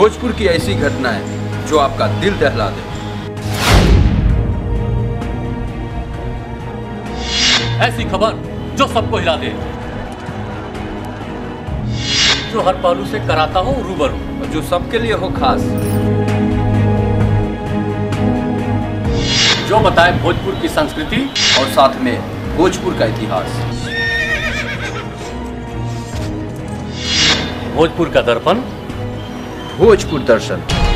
भोजपुर की ऐसी घटनाएं जो आपका दिल दहला दे। ऐसी खबर जो सबको हिला दे, जो हर पहलू से कराता हो रूबरू, और जो सबके लिए हो खास, जो बताए भोजपुर की संस्कृति और साथ में भोजपुर का इतिहास। भोजपुर का दर्पण, भोजपुर दर्शन।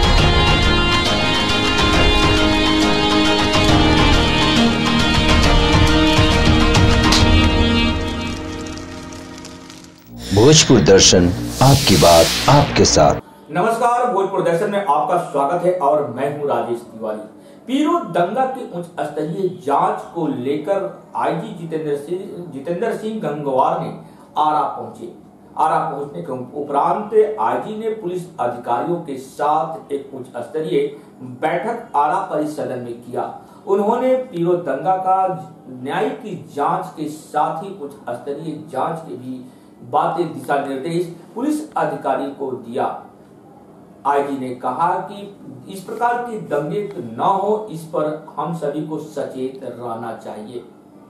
भोजपुर दर्शन, आपकी बात आपके साथ। नमस्कार, भोजपुर दर्शन में आपका स्वागत है और मैं हूं राजेश तिवारी। पीरो दंगा की उच्च स्तरीय जांच को लेकर आईजी जितेंद्र सिंह गंगवार ने आरा पहुंचे। आरा पहुंचने के उपरांत आईजी ने पुलिस अधिकारियों के साथ एक उच्च स्तरीय बैठक आरा परिसदन में किया। उन्होंने पीरो दंगा का न्यायिक जांच के साथ ही उच्च स्तरीय जांच के भी बातें दिशा निर्देश पुलिस अधिकारी को दिया। आईजी ने कहा कि इस प्रकार की दंगे न हो, इस पर हम सभी को सचेत रहना चाहिए।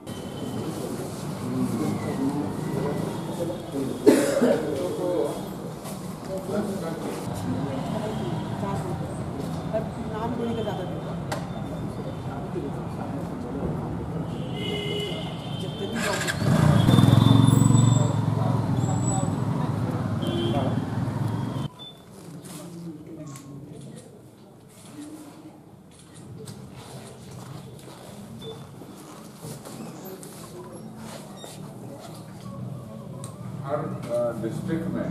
हर डिस्ट्रिक्ट में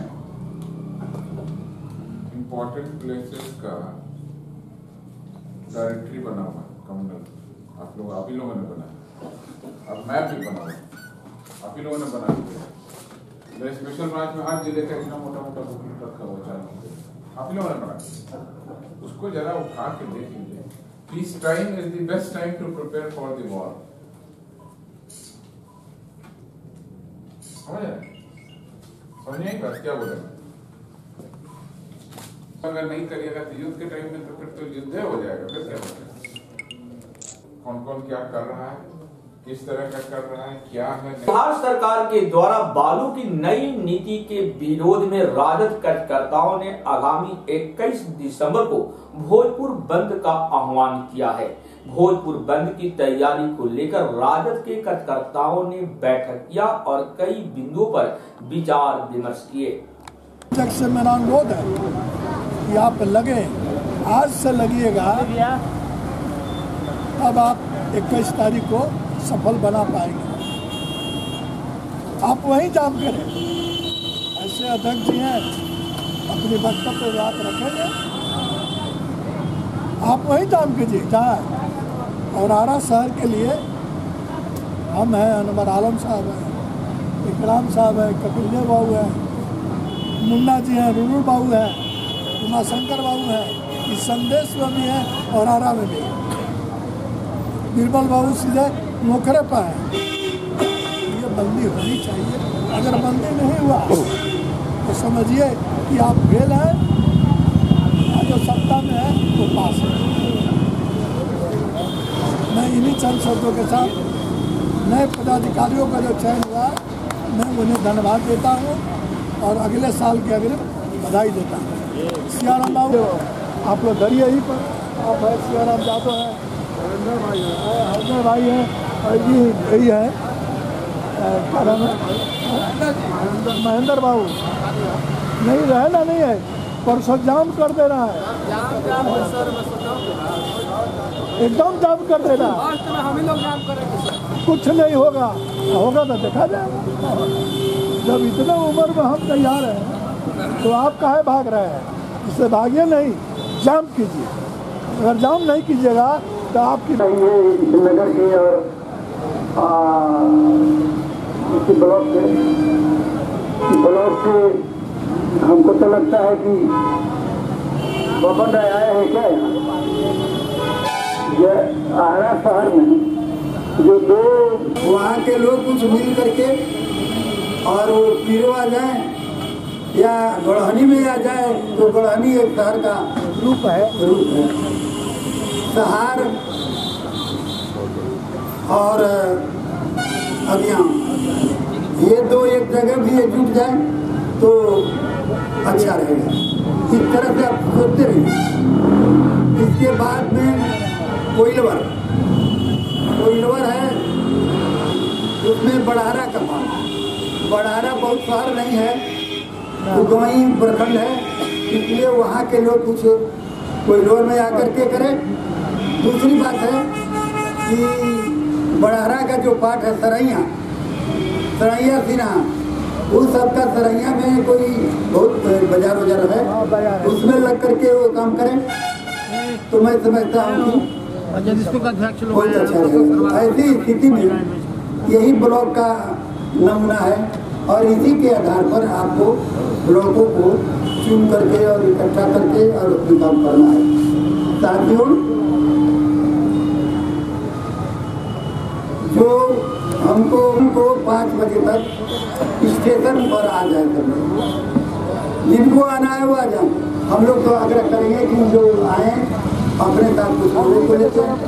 इम्पोर्टेंट प्लेसेस का डायरेक्टरी बना हुआ है कम्युनल। आप ही लोगों ने बनाया, अब मैप भी बना हुआ है, आप ही लोगों ने बना दिया। मेरे स्पेशल ब्रांच में हर जिले का इतना मोटा मोटा बुकिंग रखा हुआ है, आप ही लोगों ने बनाया। उसको जरा उठा के देख लीजिए। Peace time is the best time to prepare for the war. समझ रहे? समझ नहीं बात क्या बोले? अगर नहीं करिएगा तो युद्ध के टाइम में तो फिर तो युद्ध हो जाएगा। फिर क्या होगा? कौन कौन क्या कर रहा है, किस तरह का कर रहा है, क्या है। बिहार सरकार के द्वारा बालू की नई नीति के विरोध में राजद कार्यकर्ताओं ने आगामी 21 दिसंबर को भोजपुर बंद का आह्वान किया है। भोजपुर बंद की तैयारी को लेकर राजद के कार्यकर्ताओं ने बैठक किया और कई बिंदुओं पर विचार विमर्श किए। से मेरा अनुरोध है कि आप लगे, आज से लगिएगा, तब आप 21 तारीख को सफल बना पाएंगे। आप वहीं जाम करें। ऐसे अध्यक्ष जी हैं, अपनी वक्तव्य याद रखेंगे, आप वहीं जाम कीजिए जहाँ। और आरा शहर के लिए हम हैं, अनवर आलम साहब हैं, इकराम साहब हैं, कपिल देव बाबू हैं, मुन्ना जी हैं, रूरू बाबू हैं, उमाशंकर बाबू हैं, इस संदेश में भी हैं और आरा में भी। बीरबल बाबू सीधे नौकरे पर हैं। ये बंदी होनी चाहिए। अगर बंदी नहीं हुआ तो समझिए कि आप फेल हैं, जो सत्ता में है वो पास है। मैं इन्हीं चंद शब्दों के साथ नए पदाधिकारियों का जो चयन हुआ, मैं उन्हें धन्यवाद देता हूँ और अगले साल के अग्रिम बधाई देता हूँ। सियाराम बाबू, आप लोग डरिए यहीं पर, आप है सियाराम जादव हैं, हरदर भाई हैं, और यही है क्या नाम है, महेंद्र बाबू। नहीं रहना नहीं है, परसों जाम कर दे रहा है, एकदम जाम कर देना। हम ही लोग जाम करेंगे, कुछ नहीं होगा, होगा तो देखा जाएगा। जब इतने उम्र में हम तैयार हैं तो आप काहे भाग रहे हैं? इससे भागिए नहीं, जाम कीजिए। अगर जाम नहीं कीजिएगा तो आपकी नगर के और ब्लॉक से हमको तो लगता है कि बबन राय आए हैं क्या ये आरा शहर में, जो दो वहाँ के लोग कुछ मिल करके और वो पीरो आ जाए, या गढ़हनी में आ जाए तो गढ़हनी एक शहर का रूप है। सहार और अभियान ये दो एक जगह भी जुट जाए तो अच्छा रहेगा। इस तरह से आप सोचते रहिए। इसके बाद में कोइलवर है, उसमें बढ़ारा का पास। बढ़ारा बहुत शहर नहीं है, उगवई प्रखंड है, इसलिए वहाँ के लोग कुछ कोइलवर में आकर के करें। दूसरी बात है कि बढ़ारा का जो पाठ है सरैया सिन्हा, उस सबका सरैया में कोई बहुत बाजार वजार है, उसमें लग करके वो काम करें तो मैं समझता हूँ कि बहुत अच्छा रहेगा। ऐसी स्थिति में यही ब्लॉक का नमूना है और इसी के आधार पर आपको ब्लॉकों को चुन करके और इकट्ठा करके और अपनी काम करना है। साथियों, जो हमको 5 बजे तक स्टेशन पर आ जाए करना, जिनको आना है वो आ जाए। हम लोग तो आग्रह करेंगे कि जो आए अपने साथ कुछ लोगों को लेते हैं,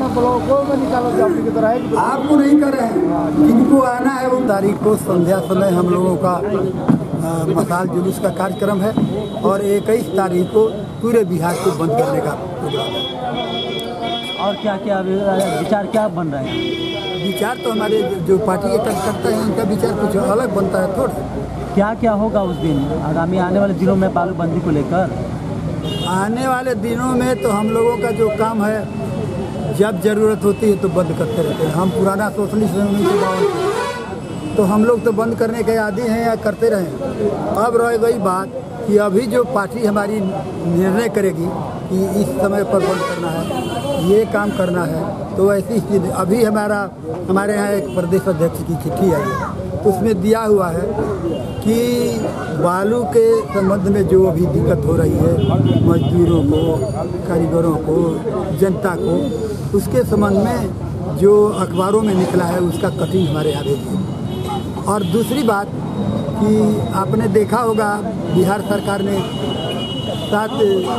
आपको नहीं कर रहे हैं, जिनको आना है वो। तारीख को संध्या समय हम लोगों का मसाल जुलूस का कार्यक्रम है और 21 तारीख को पूरे बिहार को बंद करने का प्रोग्राम है। और क्या क्या विचार क्या बन रहे हैं? विचार तो हमारे जो पार्टी के कार्यकर्ता हैं उनका विचार कुछ अलग बनता है थोड़ा। क्या क्या होगा उस दिन आगामी आने वाले दिनों में बालूबंदी को लेकर? आने वाले दिनों में तो हम लोगों का जो काम है, जब ज़रूरत होती है तो बंद करते रहते हैं। हम पुराना सोशलिस्ट होने के बावजूद तो हम लोग तो बंद करने के आदी हैं या करते रहें। अब रह गई बात कि अभी जो पार्टी हमारी निर्णय करेगी कि इस समय पर बंद करना है, ये काम करना है, तो ऐसी स्थिति अभी हमारे यहाँ एक प्रदेश अध्यक्ष की चिट्ठी आई है, तो उसमें दिया हुआ है कि बालू के संबंध में जो अभी दिक्कत हो रही है मजदूरों को, कारीगरों को, जनता को, उसके संबंध में जो अखबारों में निकला है उसका कटिंग हमारे यहाँ भेजिए। और दूसरी बात कि आपने देखा होगा बिहार सरकार ने 7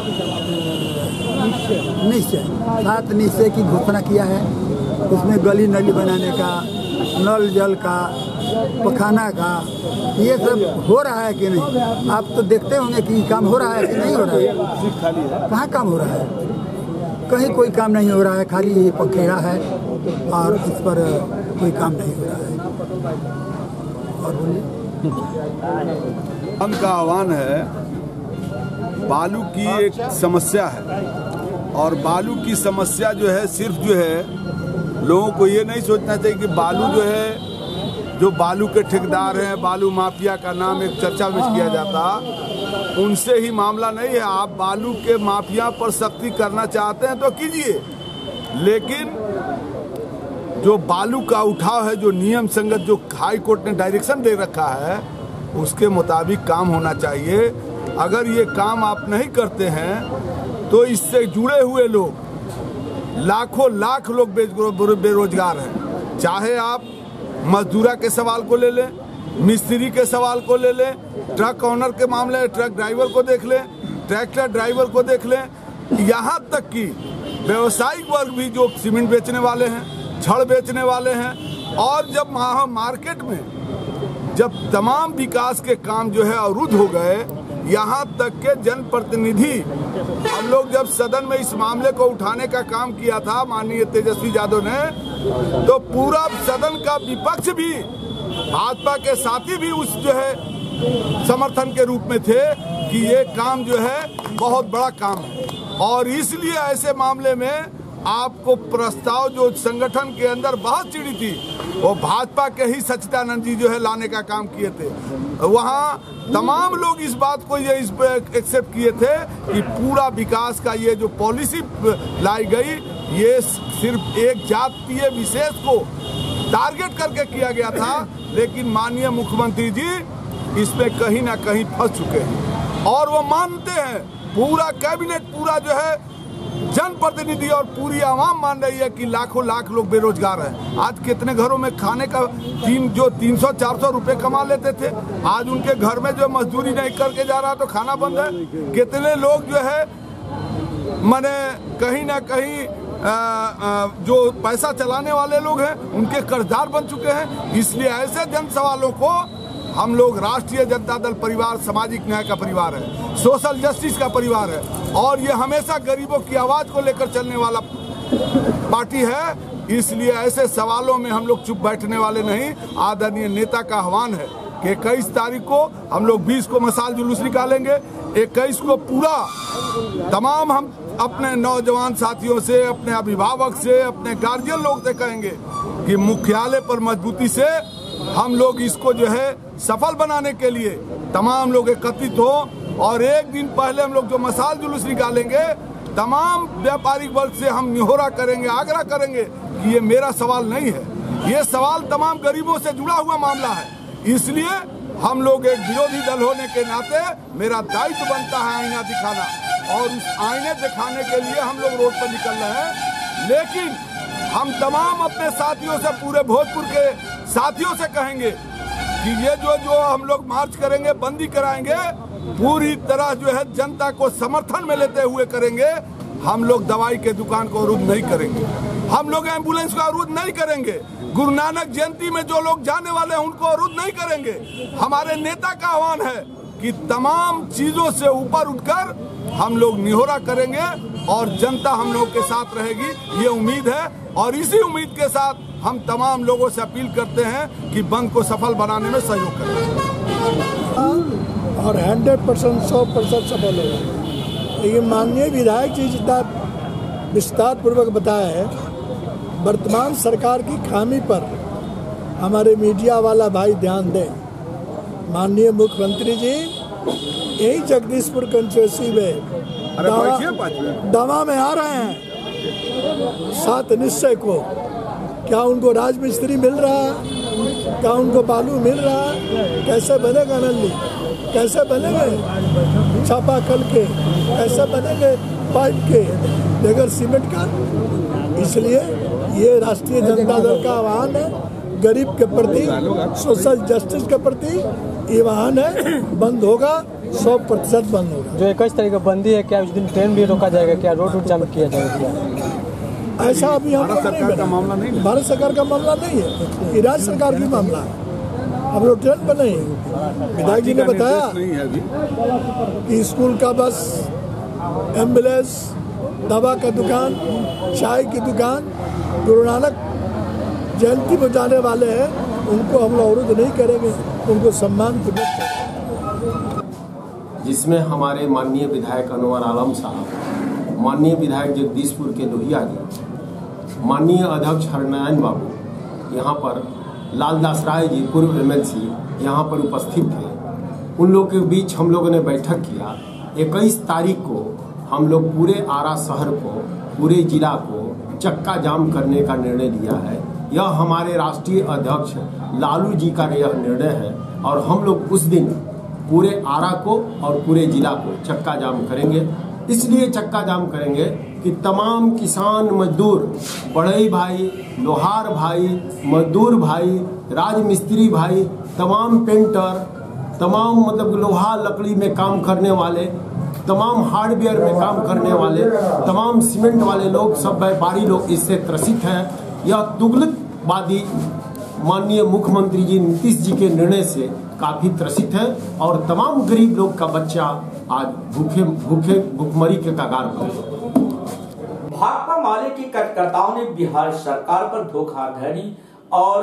निश्चय की घोषणा किया है। उसमें गली नली बनाने का, नल जल का, पखाना का, ये सब हो रहा है कि नहीं? आप तो देखते होंगे कि काम हो रहा है कि नहीं हो रहा है? कहाँ काम हो रहा है? कहीं कोई काम नहीं हो रहा है, खाली ये पखेड़ा है और इस पर कोई काम नहीं हो रहा है। और बोलिए। उनका आह्वान है, बालू की एक समस्या है और बालू की समस्या जो है सिर्फ जो है लोगों को ये नहीं सोचना चाहिए कि बालू जो है, जो बालू के ठेकेदार हैं, बालू माफिया का नाम एक चर्चा में किया जाता, उनसे ही मामला नहीं है। आप बालू के माफिया पर सख्ती करना चाहते हैं तो कीजिए, लेकिन जो बालू का उठाव है, जो नियम संगत, जो हाई कोर्ट ने डायरेक्शन दे रखा है, उसके मुताबिक काम होना चाहिए। अगर ये काम आप नहीं करते हैं तो इससे जुड़े हुए लोग लाखों लाख लोग बेरोजगार हैं। चाहे आप मजदूरा के सवाल को ले लें, मिस्त्री के सवाल को ले लें, ट्रक ऑनर के मामले, ट्रक ड्राइवर को देख लें, ट्रैक्टर ड्राइवर को देख लें, यहाँ तक कि व्यवसायिक वर्ग भी जो सीमेंट बेचने वाले हैं, छड़ बेचने वाले हैं। और जब मार्केट में जब तमाम विकास के काम जो है अवरुद्ध हो गए, यहाँ तक के जनप्रतिनिधि, हम लोग जब सदन में इस मामले को उठाने का काम किया था माननीय तेजस्वी यादव ने, तो पूरा सदन का विपक्ष भी, भाजपा के साथी भी उस जो है समर्थन के रूप में थे कि ये काम जो है बहुत बड़ा काम है। और इसलिए ऐसे मामले में आपको प्रस्ताव जो संगठन के अंदर बहुत चिड़ी थी, वो भाजपा के ही सच्चिदानंद जी जो है लाने का काम किए थे। वहाँ तमाम लोग इस बात को ये इस पे एक्सेप्ट किए थे कि पूरा विकास का ये जो पॉलिसी लाई गई, ये सिर्फ एक जातीय विशेष को टारगेट करके किया गया था। लेकिन माननीय मुख्यमंत्री जी इसमें कहीं ना कहीं फंस चुके हैं और वो मानते हैं। पूरा कैबिनेट पूरा जो है जनप्रतिनिधि और पूरी आवाम मान रही है कि लाखों लाख लोग बेरोजगार हैं। आज कितने घरों में खाने का 300-400 रुपए कमा लेते थे, आज उनके घर में जो मजदूरी नहीं करके जा रहा तो खाना बंद है। कितने लोग जो है माने कहीं ना कहीं जो पैसा चलाने वाले लोग हैं उनके कर्जदार बन चुके हैं। इसलिए ऐसे जन सवालों को हम लोग राष्ट्रीय जनता दल परिवार सामाजिक न्याय का परिवार है, सोशल जस्टिस का परिवार है और ये हमेशा गरीबों की आवाज को लेकर चलने वाला पार्टी है। इसलिए ऐसे सवालों में हम लोग चुप बैठने वाले नहीं। आदरणीय नेता का आह्वान है कि 21 तारीख को हम लोग 20 को मसाल जुलूस निकालेंगे, 21 को पूरा तमाम हम अपने नौजवान साथियों से, अपने अभिभावक से, अपने गार्जियन लोग से कहेंगे कि मुख्यालय पर मजबूती से हम लोग इसको जो है सफल बनाने के लिए तमाम लोग एकत्रित हो और एक दिन पहले हम लोग जो मसाल जुलूस निकालेंगे तमाम व्यापारिक वर्ग से हम निहोरा करेंगे, आग्रह करेंगे कि ये मेरा सवाल नहीं है, ये सवाल तमाम गरीबों से जुड़ा हुआ मामला है। इसलिए हम लोग एक विरोधी दल होने के नाते मेरा दायित्व बनता है आईना दिखाना और उस आईने दिखाने के लिए हम लोग रोड पर निकल रहे हैं। लेकिन हम तमाम अपने साथियों से, पूरे भोजपुर के साथियों से कहेंगे कि ये जो हम लोग मार्च करेंगे, बंदी कराएंगे, पूरी तरह जो है जनता को समर्थन में लेते हुए करेंगे। हम लोग दवाई के दुकान को अवरुद्ध नहीं करेंगे, हम लोग एम्बुलेंस को अवरुद्ध नहीं करेंगे, गुरु नानक जयंती में जो लोग जाने वाले हैं उनको अवरुद्ध नहीं करेंगे। हमारे नेता का आह्वान है कि तमाम चीजों से ऊपर उठकर हम लोग निहोरा करेंगे और जनता हम लोग के साथ रहेगी, ये उम्मीद है। और इसी उम्मीद के साथ हम तमाम लोगों से अपील करते हैं कि बंद को सफल बनाने में सहयोग करें और 100% 100% सफल होगा। ये माननीय विधायक जी जितना विस्तार पूर्वक बताया है, वर्तमान सरकार की खामी पर हमारे मीडिया वाला भाई ध्यान दें। माननीय मुख्यमंत्री जी यही जगदीशपुर कंस्टिट्यूंसी में दवा में आ रहे हैं 7 निश्चय को। क्या उनको राजमिस्त्री मिल रहा है? क्या उनको बालू मिल रहा है? कैसे बनेगा नल्ली? कैसे बनेंगे चापाकल के? कैसे बनेंगे पाइप के बगैर सीमेंट का? इसलिए ये राष्ट्रीय जनता दल का आह्वान है, गरीब के प्रति, सोशल जस्टिस के प्रति ये आह्वान है। बंद होगा, 100% बंद होगा। जो 21 तारीख को बंदी है, क्या उस दिन ट्रेन भी रोका जाएगा? क्या रोड जाम किया जाएगा? ऐसा अभी भारत सरकार का मामला नहीं है, भारत सरकार का मामला नहीं है, ये राज्य सरकार की मामला है। हम लोग ट्रेन पर नहीं है। विधायक जी ने बताया कि स्कूल का बस, एम्बुलेंस, दवा का दुकान, चाय की दुकान, गुरु नानक जयंती में जाने वाले हैं उनको हम लोग अवरुद्ध नहीं करेंगे, उनको सम्मान पूर्वक। जिसमें हमारे माननीय विधायक अनवर आलम साहब, माननीय विधायक जगदीशपुर के लोहिया जी, माननीय अध्यक्ष हरनारायण बाबू, यहाँ पर लालदास राय जी पूर्व MLC यहाँ पर उपस्थित थे। उन लोगों के बीच हम लोगों ने बैठक किया। 21 तारीख को हम लोग पूरे आरा शहर को, पूरे जिला को चक्का जाम करने का निर्णय लिया है। यह हमारे राष्ट्रीय अध्यक्ष लालू जी का यह निर्णय है और हम लोग उस दिन पूरे आरा को और पूरे जिला को चक्का जाम करेंगे। इसलिए चक्का जाम करेंगे कि तमाम किसान मजदूर, बढ़ई भाई, लोहार भाई, मजदूर भाई, राजमिस्त्री भाई, तमाम पेंटर, तमाम मतलब लोहा लकड़ी में काम करने वाले, तमाम हार्डवेयर में काम करने वाले, तमाम सीमेंट वाले लोग, सब व्यापारी लोग इससे त्रसित हैं। यह तुगलकवादी माननीय मुख्यमंत्री जी नीतीश जी के निर्णय से काफी त्रसित है और तमाम गरीब लोग का बच्चा आज भूखमरी के कगार पर। भाकपा माले के कार्यकर्ताओं ने बिहार सरकार पर धोखाधड़ी और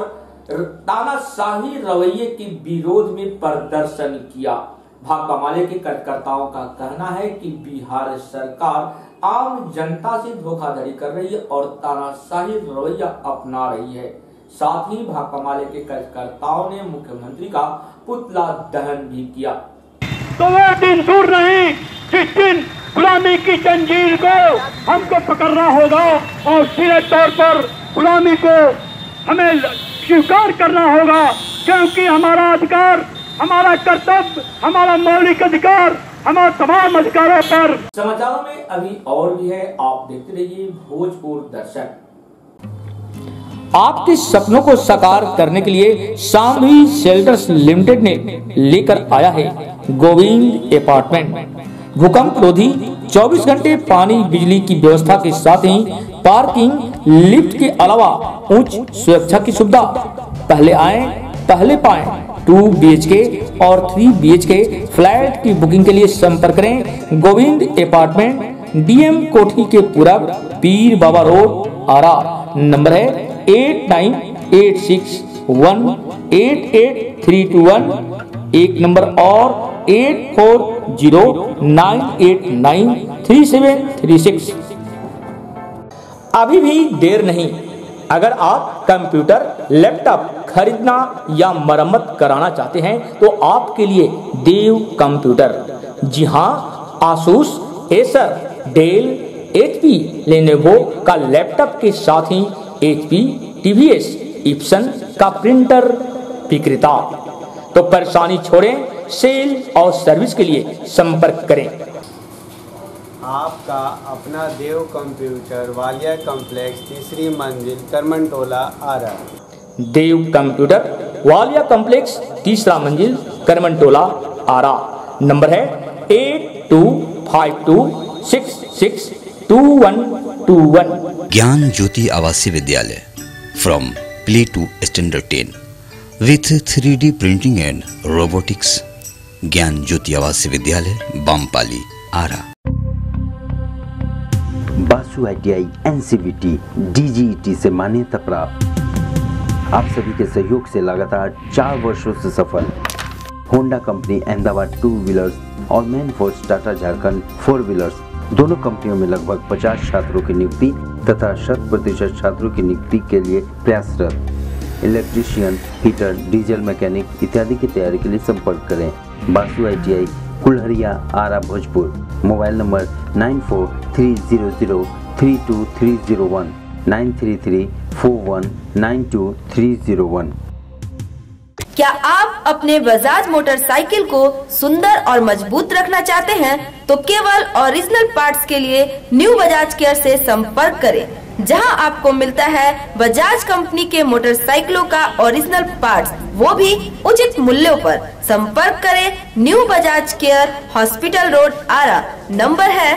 तानाशाही रवैये के विरोध में प्रदर्शन किया। भाकपा माले के कार्यकर्ताओं का कहना है कि बिहार सरकार आम जनता से धोखाधड़ी कर रही है और तानाशाही रवैया अपना रही है। साथ ही भाकपा माले के कार्यकर्ताओं ने मुख्यमंत्री का पुतला दहन भी किया। तो वो दिन दूर नहीं जिस दिन गुलामी की जंजीर को हमको पकड़ना होगा और सीधे तौर पर गुलामी को हमें स्वीकार करना होगा, क्योंकि हमारा अधिकार, हमारा कर्तव्य, हमारा मौलिक अधिकार हमारे तमाम अधिकारों पर। समाचारों में अभी और भी है, आप देखते रहिए भोजपुर दर्शन। आपके सपनों को साकार करने के लिए शाम्भी शेल्टर्स लिमिटेड ने लेकर आया है गोविंद अपार्टमेंट। भूकंप रोधी 24 घंटे पानी बिजली की व्यवस्था के साथ ही पार्किंग, लिफ्ट के अलावा उच्च सुरक्षा की सुविधा। पहले आए पहले पाएं। 2 BHK और 3 BHK फ्लैट की बुकिंग के लिए संपर्क करें गोविंद अपार्टमेंट, DM कोठी के पूरब, पीर बाबा रोड, आरा। नंबर है 8986188321। एक नंबर और 8409893736। अभी भी देर नहीं। अगर आप कंप्यूटर, लैपटॉप खरीदना या मरम्मत कराना चाहते हैं तो आपके लिए देव कंप्यूटर। जी हाँ, Asus, Acer, Dell, HP, Lenovo का लैपटॉप के साथ ही HP, TVS, इप्सन का प्रिंटर विक्रेता। तो परेशानी छोड़ें, सेल और सर्विस के लिए संपर्क करें। आपका अपना देव कंप्यूटर, वालिया कॉम्प्लेक्स, 3री मंजिल, करमनटोला, आरा। देव कंप्यूटर, वालिया कॉम्प्लेक्स, 3रा मंजिल, करमनटोला, आरा। नंबर है 8252662121। ज्ञान ज्योति आवासीय विद्यालय from play to standard 10 with 3D printing and robotics। ज्ञान ज्योति आवासीय विद्यालय, बामपाली, आरा। बासु ITI NCVT DGET से मान्यता प्राप्त। आप सभी के सहयोग से लगातार 4 वर्षों से सफल। होंडा कंपनी अहमदाबाद 2 व्हीलर्स और man force Tata Jharkhand 4 wheelers, दोनों कंपनियों में लगभग 50 छात्रों की नियुक्ति तथा 100% छात्रों की नियुक्ति के लिए प्रयासरत। इलेक्ट्रीशियन, हीटर, डीजल मैकेनिक इत्यादि की तैयारी के लिए संपर्क करें। Basu ITI Kulharia, Ara, Bhojpur. Mobile number 9430032301 93341922301। क्या आप अपने बजाज मोटरसाइकिल को सुंदर और मजबूत रखना चाहते हैं तो केवल ओरिजिनल पार्ट्स के लिए न्यू बजाज केयर से संपर्क करें, जहां आपको मिलता है बजाज कंपनी के मोटरसाइकिलों का ओरिजिनल पार्ट्स, वो भी उचित मूल्यों पर। संपर्क करें new Bajaj care, hospital road, Ara. Number है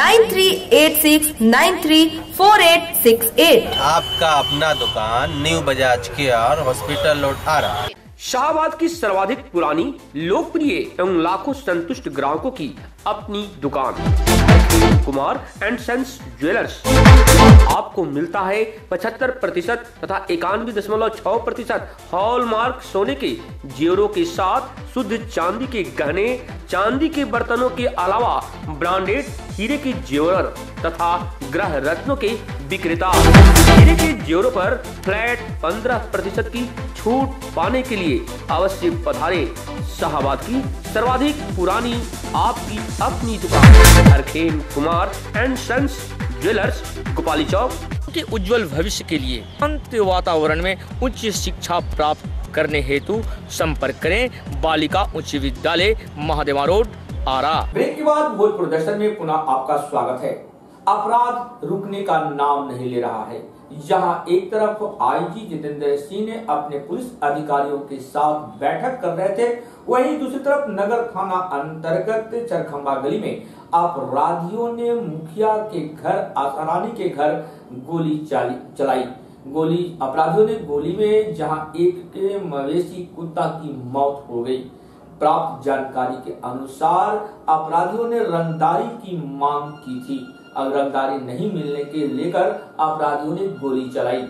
9386934868। आपका अपना दुकान new Bajaj care, hospital road, Ara. Shahabad की सर्वाधिक पुरानी, लोकप्रिय एवं लाखों संतुष्ट ग्राहकों की अपनी दुकान कुमार एंड सन्स ज्वेलर्स। आपको मिलता है 75% तथा 91.6% हॉलमार्क सोने के जेवरों के साथ शुद्ध चांदी के गहने, चांदी के बर्तनों के अलावा ब्रांडेड हीरे के जेवर तथा ग्रह रत्नों के विक्रेता। हीरे के जेवरों पर फ्लैट 15% की छूट पाने के लिए अवश्य पधारें। शाहबाद की सर्वाधिक पुरानी आपकी अपनी दुकान Harkhem Kumar and sons jewellers, Gopali चौक। के उज्जवल भविष्य के लिए शांत वातावरण में उच्च शिक्षा प्राप्त करने हेतु संपर्क करें बालिका उच्च विद्यालय, महादेवा रोड, आरा। ब्रेक के बाद भोजपुर दर्शन में पुनः आपका स्वागत है। अपराध रुकने का नाम नहीं ले रहा है। जहां एक तरफ IG जितेंद्र सिंह ने अपने पुलिस अधिकारियों के साथ बैठक कर रहे थे, वहीं दूसरी तरफ नगर थाना अंतर्गत चरखंबा गली में अपराधियों ने मुखिया के घर, आसारानी के घर गोली चलाई। अपराधियों ने गोली में जहां एक के मवेशी कुत्ता की मौत हो गई। प्राप्त जानकारी के अनुसार अपराधियों ने रंगदारी की मांग की थी। रंगदारी नहीं मिलने के लेकर अपराधियों ने गोली चलाई।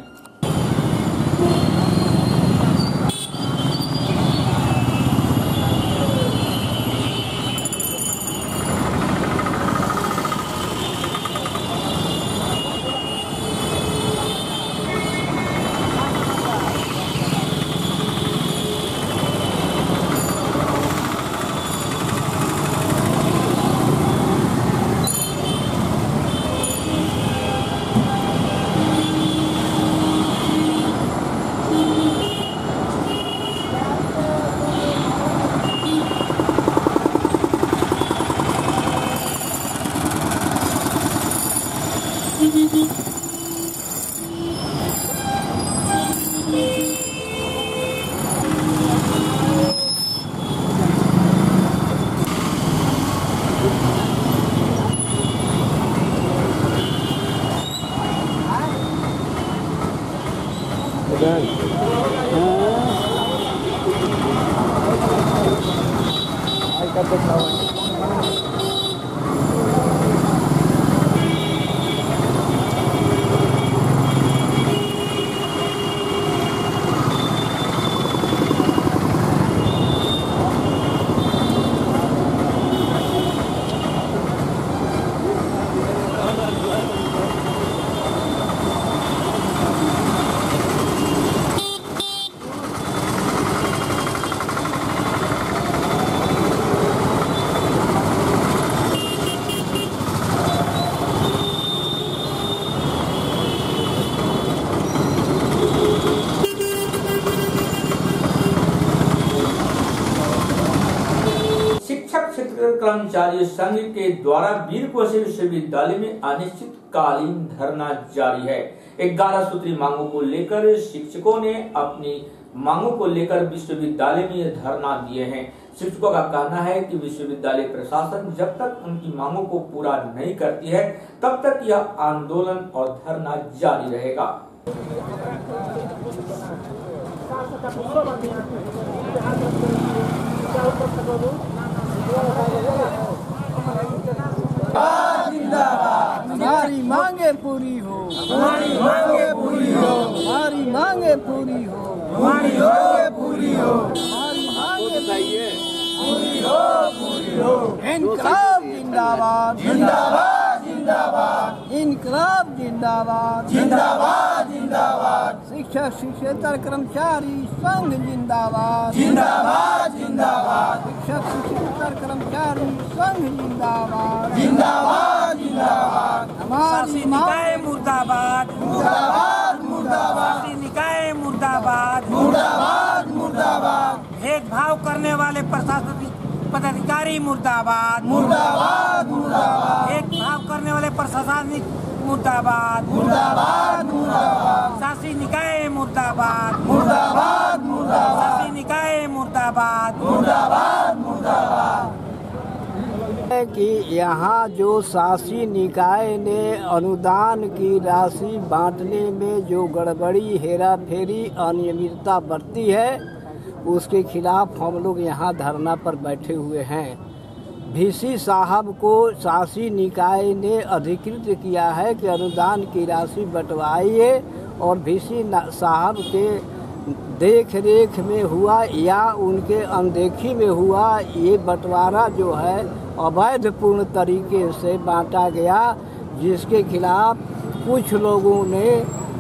कर्मचारी संघ के द्वारा वीरकोशी विश्वविद्यालय में अनिश्चितकालीन धरना जारी है। 11 सूत्री मांगों को लेकर शिक्षकों ने अपनी मांगों को लेकर विश्वविद्यालय में यह धरना दिए हैं। शिक्षकों का कहना है कि विश्वविद्यालय प्रशासन जब तक उनकी मांगों को पूरा नहीं करती है तब तक यह आंदोलन और धरना जारी रहेगा। हमारी मांगे पूरी हो, हमारी मांगे पूरी हो, हमारी मांगे पूरी हो, हमारी मांगे पूरी हो, हमारी मांगे पूरी हो, पूरी हो। इनकलाब जिंदाबाद, जिंदाबाद, जिंदाबाद। इनकलाब जिंदाबाद, जिंदाबाद, जिंदाबाद। शिक्षक शिक्षेतर कर्मचारी संघ जिंदाबाद, जिंदाबाद, जिंदाबाद। शिक्षक शिक्षेतर कर्मचारी संघ जिंदाबाद, जिंदाबाद, जिंदाबाद। हमारी निकाय मुर्दाबाद, मुर्दाबाद, मुर्दाबाद। निकाय मुर्दाबाद, मुर्दाबाद, मुर्दाबाद। भेदभाव करने वाले प्रशासनिक पदाधिकारी मुर्दाबाद, मुर्दाबाद, मुर्दाबाद। भेदभाव करने वाले प्रशासनिक मुर्दाबाद, मुर्दाबाद, मुर्दाबाद। शासी निकाय मुर्दाबाद, मुर्दाबाद, मुर्दाबाद। शासी निकाय मुर्दाबाद, मुर्दाबाद, मुर्दाबाद। कि यहाँ जो शासी निकाय ने अनुदान की राशि बांटने में जो गड़बड़ी, हेरा फेरी, अनियमितता बरती है उसके खिलाफ हम लोग यहाँ धरना पर बैठे हुए हैं। VC साहब को शासी निकाय ने अधिकृत किया है कि अनुदान की राशि बंटवाइए और VC साहब के देख रेख में हुआ या उनके अनदेखी में हुआ ये बंटवारा जो है अवैधपूर्ण तरीके से बांटा गया, जिसके खिलाफ कुछ लोगों ने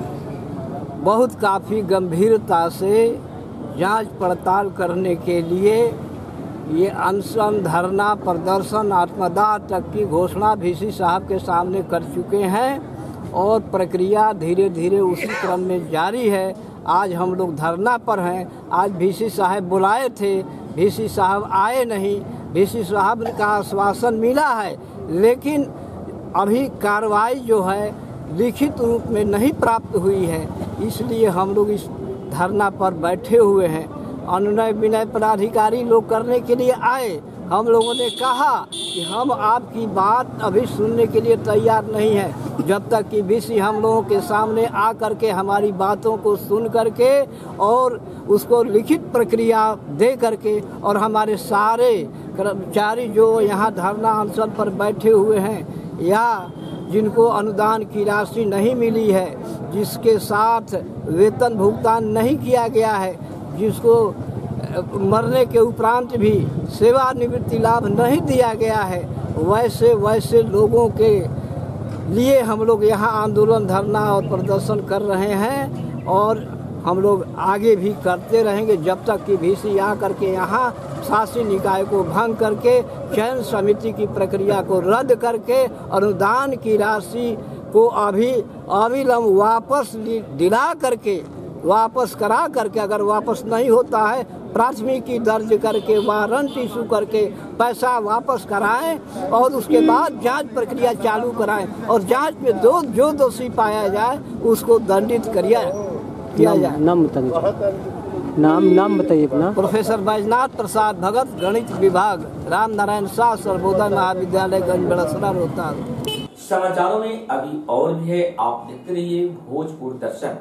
बहुत काफ़ी गंभीरता से जांच पड़ताल करने के लिए ये अनशन, धरना, प्रदर्शन, आत्मदाह तक की घोषणा VC साहब के सामने कर चुके हैं और प्रक्रिया धीरे धीरे उसी क्रम में जारी है। आज हम लोग धरना पर हैं। आज VC साहब बुलाए थे, VC साहब आए नहीं। VC साहब का आश्वासन मिला है लेकिन अभी कार्रवाई जो है लिखित रूप में नहीं प्राप्त हुई है, इसलिए हम लोग इस धरना पर बैठे हुए हैं। अनुनय विनय पदाधिकारी लोग करने के लिए आए, हम लोगों ने कहा कि हम आपकी बात अभी सुनने के लिए तैयार नहीं है जब तक कि VC हम लोगों के सामने आ करके हमारी बातों को सुन करके और उसको लिखित प्रक्रिया दे करके और हमारे सारे कर्मचारी जो यहाँ धरना अनशन पर बैठे हुए हैं या जिनको अनुदान की राशि नहीं मिली है, जिसके साथ वेतन भुगतान नहीं किया गया है, जिसको मरने के उपरांत भी सेवानिवृत्ति लाभ नहीं दिया गया है, वैसे लोगों के लिए हम लोग यहाँ आंदोलन, धरना और प्रदर्शन कर रहे हैं और हम लोग आगे भी करते रहेंगे जब तक कि VC आ करके यहाँ शासी निकाय को भंग करके चयन समिति की प्रक्रिया को रद्द करके अनुदान की राशि को अविलंब वापस दिला करके, वापस करा करके, अगर वापस नहीं होता है प्राथमिकी दर्ज करके, वारंट इशू करके पैसा वापस कराएं और उसके बाद जांच प्रक्रिया चालू कराएं और जांच में जो दोषी पाया जाए उसको दंडित किया जाए। नाम बताइए, नाम बताइए अपना। प्रोफेसर बैजनाथ प्रसाद भगत, गणित विभाग, राम नारायण शाह सर्वोदय महाविद्यालय गंजबड़सरा रोहतास। समाचारों में अभी और भी है, आप देखते रहिए भोजपुर दर्शन।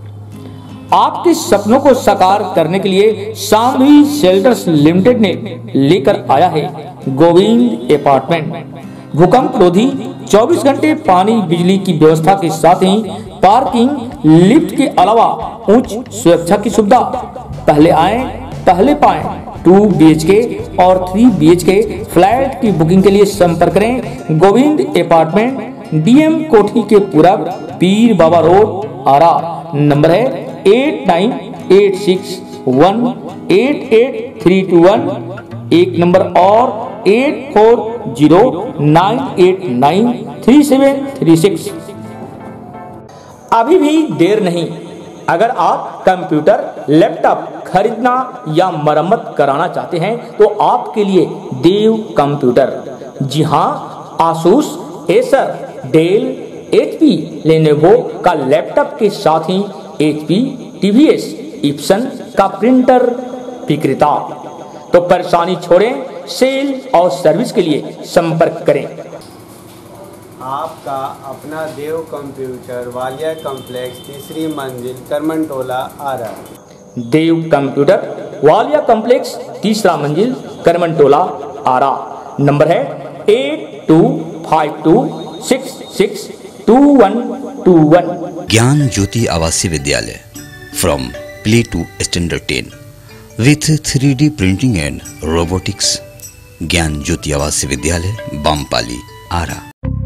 आपके सपनों को साकार करने के लिए शांभवी शेल्टर्स लिमिटेड ने लेकर आया है गोविंद अपार्टमेंट। भूकंप रोधी 24 घंटे पानी बिजली की व्यवस्था के साथ ही पार्किंग, लिफ्ट के अलावा उच्च सुरक्षा की सुविधा। पहले आए पहले पाएं। 2 BHK और 3 BHK फ्लैट की बुकिंग के लिए संपर्क करें गोविंद अपार्टमेंट, DM कोठी के पूरब, पीर बाबा रोड, आरा। नंबर है 8986188321। एक नंबर और 8409893736। अभी भी देर नहीं। अगर आप कंप्यूटर, लैपटॉप खरीदना या मरम्मत कराना चाहते हैं तो आपके लिए देव कंप्यूटर। जी हाँ, Asus, Acer, Dell, HP, Lenovo का लैपटॉप के साथ ही HP, TVS, इप्सन का प्रिंटर विक्रेता। तो परेशानी छोड़ें, सेल और सर्विस के लिए संपर्क करें। आपका अपना देव कंप्यूटर, वालिया कॉम्प्लेक्स, 3री मंजिल, करमनटोला, आरा। देव कंप्यूटर, वालिया कॉम्प्लेक्स, 3रा मंजिल, करमनटोला, आरा। नंबर है 8252662121। ज्ञान ज्योति आवासीय विद्यालय from play to standard 10 with 3D printing and robotics. Gyan Jyoti आवासीय विद्यालय, बामपाली, आरा।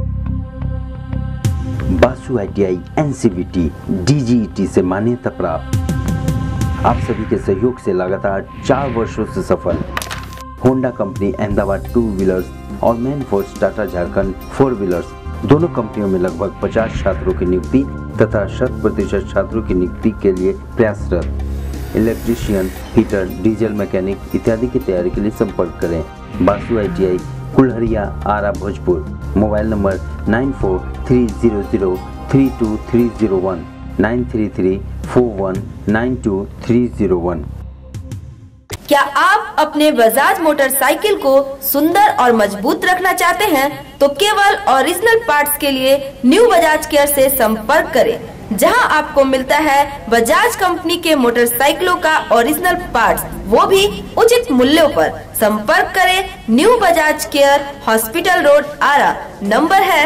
बासु ITI NCVT DGET से मान्यता प्राप्त, आप सभी के सहयोग से लगातार 4 वर्षों से सफल होंडा कंपनी अहमदाबाद 2 व्हीलर्स और man force Tata Jharkhand 4 wheelers, दोनों कंपनियों में लगभग 50 छात्रों की नियुक्ति तथा 100% छात्रों की नियुक्ति के लिए प्रयासरत। इलेक्ट्रीशियन, हीटर, डीजल मैकेनिक इत्यादि की तैयारी के लिए संपर्क करें। Basu ITI Kulharia, Ara, Bhojpur. Mobile number 9430032301 93341922301। क्या आप अपने बजाज मोटरसाइकिल को सुंदर और मजबूत रखना चाहते हैं तो केवल ओरिजिनल पार्ट्स के लिए न्यू बजाज केयर से संपर्क करें, जहां आपको मिलता है बजाज कंपनी के मोटरसाइकिलों का ओरिजिनल पार्ट्स, वो भी उचित मूल्यों पर। संपर्क करें new Bajaj care, hospital road, Ara. Number है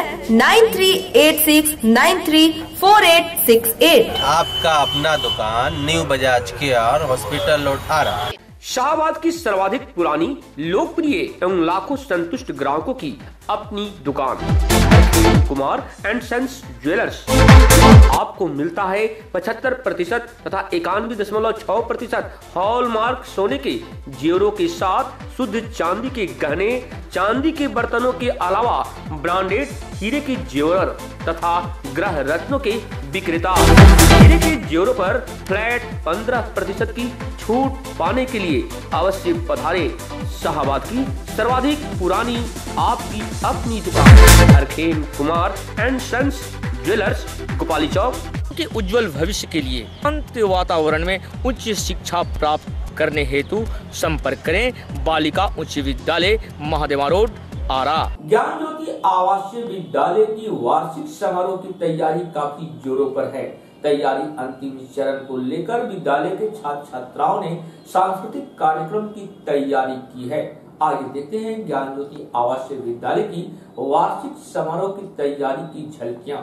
9386934868। आपका अपना दुकान new Bajaj care, hospital road, Ara. Shahabad की सर्वाधिक पुरानी, लोकप्रिय एवं लाखों संतुष्ट ग्राहकों की अपनी दुकान कुमार एंड सन्स ज्वेलर्स। आपको मिलता है 75% तथा 91.6% हॉलमार्क सोने के जेवरों के साथ शुद्ध चांदी के गहने, चांदी के बर्तनों के अलावा ब्रांडेड हीरे के जेवर तथा ग्रह रत्नों के विक्रेता। हीरे के जेवरों पर फ्लैट 15% की छूट पाने के लिए अवश्य पधारें। शाहबाद की सर्वाधिक पुरानी आपकी अपनी दुकान Harkhem Kumar and sons jewellers, Gopali चौक। के उज्जवल भविष्य के लिए शांत वातावरण में उच्च शिक्षा प्राप्त करने हेतु संपर्क करें बालिका उच्च विद्यालय, महादेवा रोड, आरा। ज्ञान ज्योति आवासीय विद्यालय की वार्षिक समारोह की तैयारी काफी जोरों पर है। तैयारी अंतिम चरण को लेकर विद्यालय के छात्र छात्राओं ने सांस्कृतिक कार्यक्रम की तैयारी की है। आइए देखते हैं ज्ञान ज्योति आवासीय विद्यालय की वार्षिक समारोह की तैयारी की झलकियां।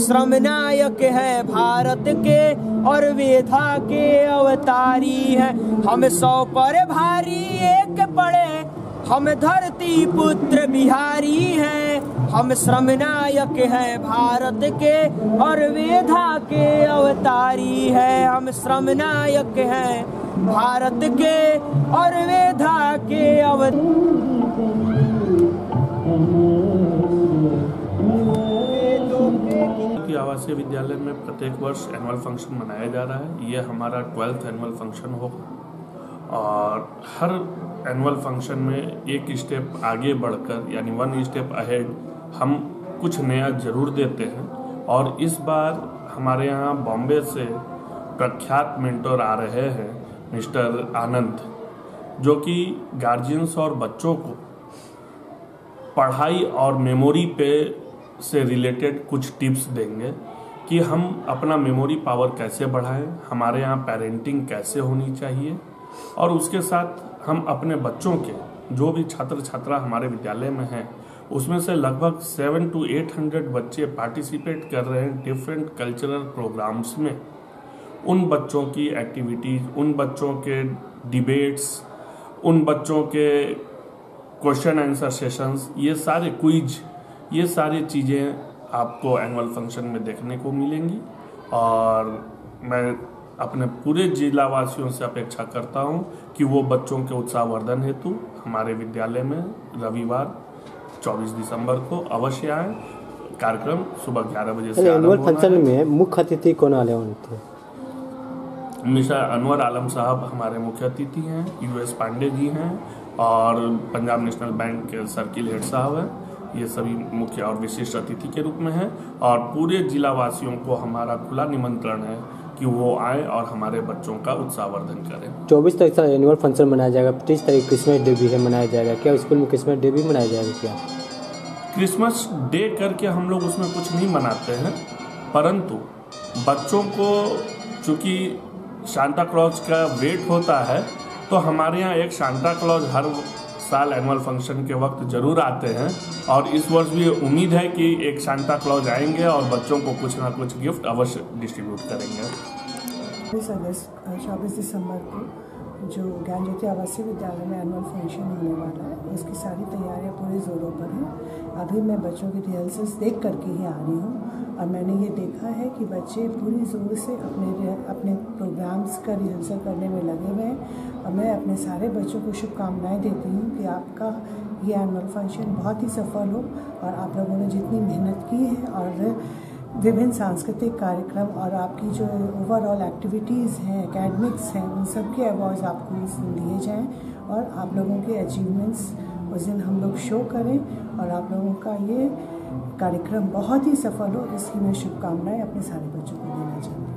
श्रम नायक हैं भारत के और वेधा के अवतारी हैं। हम 100 पर भारी एक पड़े, हम धरती पुत्र बिहारी हैं। हम श्रम नायक हैं भारत के और वेधा के अवतारी हैं। हम श्रम नायक हैं भारत के और वेधा के की आवासीय विद्यालय में प्रत्येक वर्ष एनुअल फंक्शन मनाया जा रहा है। ये हमारा 12th एनुअल फंक्शन होगा और हर एनुअल फंक्शन में एक स्टेप आगे बढ़कर यानी 1 स्टेप अहेड हम कुछ नया जरूर देते हैं। और इस बार हमारे यहाँ बॉम्बे से प्रख्यात मेंटर आ रहे हैं मिस्टर आनंद, जो कि गार्जियंस और बच्चों को पढ़ाई और मेमोरी पे से रिलेटेड कुछ टिप्स देंगे कि हम अपना मेमोरी पावर कैसे बढ़ाएं, हमारे यहाँ पेरेंटिंग कैसे होनी चाहिए और उसके साथ हम अपने बच्चों के जो भी छात्र छात्रा हमारे विद्यालय में हैं उसमें से लगभग 700 to 800 बच्चे पार्टिसिपेट कर रहे हैं डिफरेंट कल्चरल प्रोग्राम्स में। उन बच्चों की एक्टिविटीज़, उन बच्चों के डिबेट्स, उन बच्चों के क्वेश्चन आंसर सेशंस, ये सारे क्विज, ये सारी चीज़ें आपको एनुअल फंक्शन में देखने को मिलेंगी। और मैं अपने पूरे जिला वासियों से अपेक्षा करता हूं कि वो बच्चों के उत्साहवर्धन हेतु हमारे विद्यालय में रविवार 24 दिसंबर को अवश्य आए। कार्यक्रम सुबह 11 बजे से एनुअल फंक्शन में मुख्य अतिथि कौन आने वाले थे? मिस्टर अनवर आलम साहब हमारे मुख्य अतिथि हैं, US पांडे जी हैं और पंजाब नेशनल बैंक के सर्किल हेड साहब हैं। ये सभी मुख्य और विशिष्ट अतिथि के रूप में हैं और पूरे जिला वासियों को हमारा खुला निमंत्रण है कि वो आए और हमारे बच्चों का उत्साहवर्धन करें। 24 तारीख से एनुअल फंक्शन मनाया जाएगा, 25 तारीख क्रिसमस डे भी है मनाया जाएगा। क्या स्कूल में क्रिसमस डे भी मनाया जाएगा? क्या क्रिसमस डे करके हम लोग उसमें कुछ नहीं मनाते हैं, परंतु बच्चों को चूँकि सांता क्लॉज का वेट होता है तो हमारे यहाँ एक सांता क्लॉज हर साल एनुअल फंक्शन के वक्त जरूर आते हैं और इस वर्ष भी उम्मीद है कि एक सांता क्लॉज आएंगे और बच्चों को कुछ ना कुछ गिफ्ट अवश्य डिस्ट्रीब्यूट करेंगे। 24 दिसंबर को जो ज्ञान ज्योति आवासीय विद्यालय में एनुअल फंक्शन होने वाला है उसकी सारी तैयारियां पूरे जोरों पर हैं। अभी मैं बच्चों की रिहर्सल्स देख करके ही आ रही हूँ और मैंने ये देखा है कि बच्चे पूरी जोर से अपने प्रोग्राम्स का रिहर्सल करने में लगे हुए हैं और मैं अपने सारे बच्चों को शुभकामनाएं देती हूँ कि आपका ये एनुअल फंक्शन बहुत ही सफल हो और आप लोगों ने जितनी मेहनत की है और विभिन्न सांस्कृतिक कार्यक्रम और आपकी जो ओवरऑल एक्टिविटीज़ हैं, एकेडमिक्स हैं, उन सब के अवार्ड्स आपको दिए जाएं और आप लोगों के अचीवमेंट्स उस दिन हम लोग शो करें और आप लोगों का ये कार्यक्रम बहुत ही सफल हो, इसकी मैं शुभकामनाएं अपने सारे बच्चों को देना चाहती हूँ।